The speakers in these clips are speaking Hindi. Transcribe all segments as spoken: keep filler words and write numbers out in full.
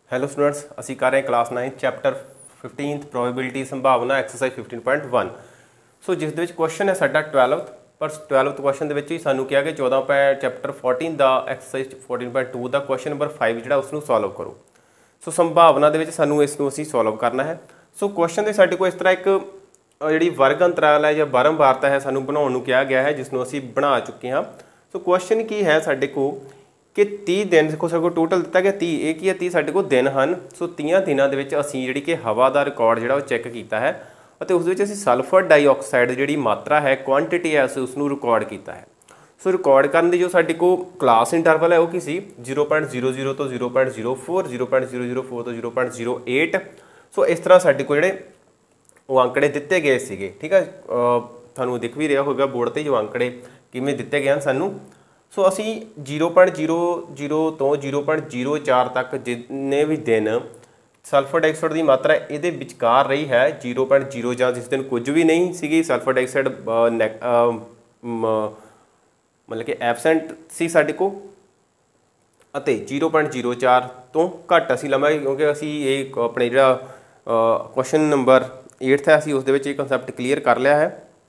हेलो स्टूडेंट्स, असी कर रहे हैं class ninth chapter fifteenth probability संभावना exercise fifteen point one. So जिस दे विच क्वेश्चन है साडा ट्वेल्वथ, पर ट्वेल्वथ क्वेश्चन दे विच ही सानू कहा कि चौदह पॉइंट चैप्टर फोर्टीन का एक्सरसाइज फोर्टीन पॉइंट टू का क्वेश्चन नंबर फाइव जिहड़ा उसनूं सॉल्व करो। सो संभावना दे विच सानू इसनूं असीं सॉल्व करना है। सो क्वेश्चन दे साडे कोल इस तरह एक जिहड़ी वर्ग अंतराल है या बारंबारता है सानू बनाउण नूं कहा गया है, जिसनूं असीं बना चुके हैं। सो क्वेश्चन की है साडे कोल कि तीह दिन देखो साडे कोल टोटल दिता गया तीह, एक ही है तीह साडे कोल दिन हैं। सो तीह दिनों के विच असीं जिहड़ी कि हवा का रिकॉर्ड जिहड़ा वो चैक किया है और उस विच असीं सल्फर डाईऑक्साइड जिहड़ी मात्रा है क्वांटिटी है असीं उसनूं रिकॉर्ड किया है। सो रिकॉर्ड करने की जो साडे कोल क्लास इंटरवल है वो की सी जीरो पॉइंट जीरो जीरो तो zero point zero four zero point zero zero four तो zero point zero eight. So इस तरह साडे कोल जिहड़े वो आंकड़े दिते गए सीगे। ठीक है, तुहानूं दिख भी रहा होगा बोर्ड ते जो आंकड़े किवें दिते गए हैं सानूं। सो असी जीरो पॉइंट जीरो जीरो तो जीरो पॉइंट जीरो चार तक जिन्ने भी दिन सल्फर डाइऑक्साइड की मात्रा ये विचकार रही है जीरो पॉइंट जीरो चार, जिस दिन कुछ भी नहीं सी सल्फर डाइऑक्साइड मतलब कि एबसेंट सी साडे को अते जीरो पॉइंट जीरो चार तो घट असी लवांगे, क्योंकि असी ये अपने जिहड़ा क्वेश्चन नंबर एट्थ है असी उस दे विच ये कंसैप्ट क्लीयर कर लिया है।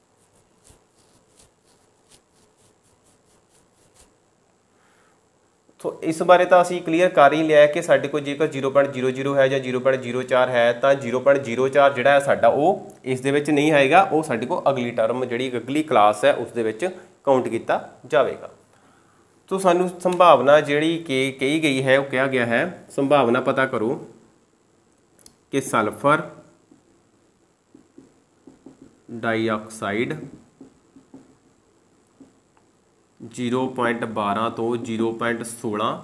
तो इस बारे तो असी क्लीयर कर ही लिया है कि साडे कोल जेकर जीरो पॉइंट जीरो जीरो है या जीरो पॉइंट जीरो चार है तो जीरो पॉइंट जीरो चार जिहड़ा है साडा वो इस दे विच नहीं आएगा, वो साडे कोल अगली टर्म जिहड़ी अगली क्लास है उस दे विच काउंट किया जाएगा। तो सानू संभावना जिहड़ी कि कही गई है वो कहा गया है संभावना पता करो कि सल्फर डाईऑक्साइड जीरो पॉइंट बारह तो जीरो पॉइंट सोलह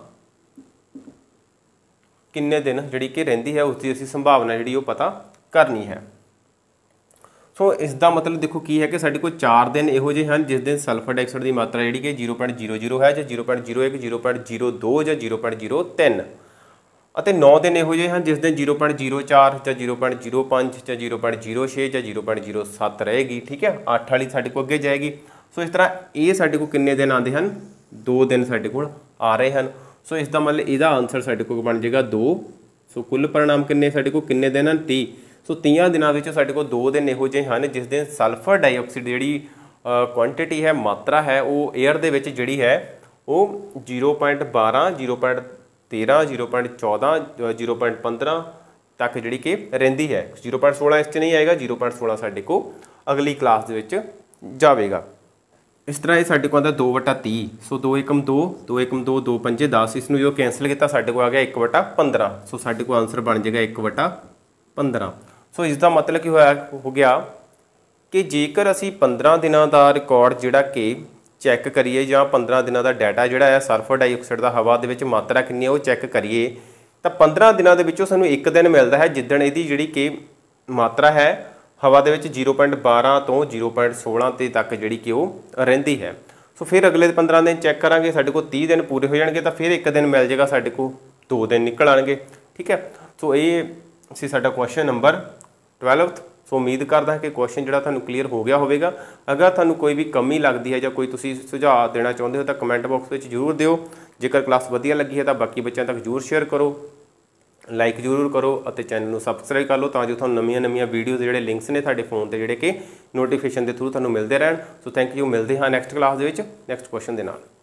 किन्ने दिन जिहड़ी कि रहिंदी है उसकी असीं संभावना जिहड़ी वो पता करनी है। सो इसका मतलब देखो की है कि साडे कोल चार दिन इहो जिहे हैं जिस दिन सल्फर डाइऑक्साइड की मात्रा जिहड़ी कि जीरो पॉइंट जीरो जीरो है, जीरो पॉइंट जीरो एक, जीरो पॉइंट जीरो दो या जीरो पॉइंट जीरो तीन, और नौ दिन इहो जिहे हैं जिस दिन जीरो पॉइंट जीरो चार या जीरो पॉइंट जीरो पाँच या जीरो पॉइंट जीरो छे या जीरो पॉइंट जीरो सत्त रहेगी। ठीक है, अठ वाली साडे कोल अगे जाएगी। सो इस तरह ये साडे कोल किन्ने दिन आते हैं, दो दिन साडे कोल आ रहे हैं। सो इसका मतलब इसका आंसर साडे कोल बन जाएगा दो। सो कुल परिणाम किन्ने साडे कोल किन्ने दिन हैं, तीह। सो तीह दिनों में साडे कोल दो दिन इहो जिहे हैं जिस दिन सल्फर डाईऑक्साइड जिहड़ी क्वांटिटी है मात्रा है वो एयर दे विच जिहड़ी है वो जीरो पॉइंट बारह, जीरो पॉइंट तेरह, जीरो पॉइंट चौदह, जीरो पॉइंट पंद्रह तक जिहड़ी कि रहिंदी है। जीरो पॉइंट सोलह इस च नहीं आएगा, जीरो पॉइंट सोलह साडे कोल अगली क्लास दे विच जाएगा। इस तरह ये साडे कोल आंदा दो वटा तीह। सो दो एकम दो, दो एकम दो, दो पंजे दस, इसनूं जो कैंसल किया साडे कोल आ गया एक वटा पंद्रह। सो साडे कोल आंसर बन जाएगा एक वटा पंद्रह। सो इसका मतलब की होया हो गया कि जेकर असी पंद्रह दिनों का रिकॉर्ड जिहड़ा कि चैक करिए या पंद्रह दिनों का डाटा जिहड़ा है सल्फर डाईऑक्साइड का हवा दे विच मात्रा कितनी है वो चैक करिए तो पंद्रह दिनों के विचों सानूं एक दिन मिलता है जिद्दण इहदी जिहड़ी कि मात्रा है हवा दे विच जीरो पॉइंट बारह तो जीरो पॉइंट सोलह ते तक जिहड़ी कि वो रहिंदी है। सो फिर अगले पंद्रह दिन चैक करांगे साडे कोल तीह दिन पूरे हो जाएंगे तो फिर एक दिन मिल जाएगा साडे कोल दो दिन निकल आएंगे। ठीक है, सो ये सी साडा क्वेश्चन नंबर ट्वेल्वथ। सो उम्मीद करदा कि क्वेश्चन जिहड़ा तुहानूं क्लीयर हो गया होवेगा। अगर तुहानूं कोई भी कमी लगती है या कोई तुसीं सुझाव देना चाहुंदे हो तो कमेंट बॉक्स में जरूर दिओ। जेकर क्लास वधिया लगी है तो बाकी बच्चों तक जरूर शेयर करो, लाइक जरूर करो और चैनल को सबसक्राइब कर लो ताकि जो तुहानूं नवीं नवीं वीडियोज़ जिहड़े लिंक्स ने तुहाडे फोन ते जिहड़े कि नोटिफिकेशन के थ्रू तुहानूं मिलते रहन। सो थैंक यू, मिलते हैं नैक्सट क्लास दे विच नैक्सट क्वेश्चन दे नाल।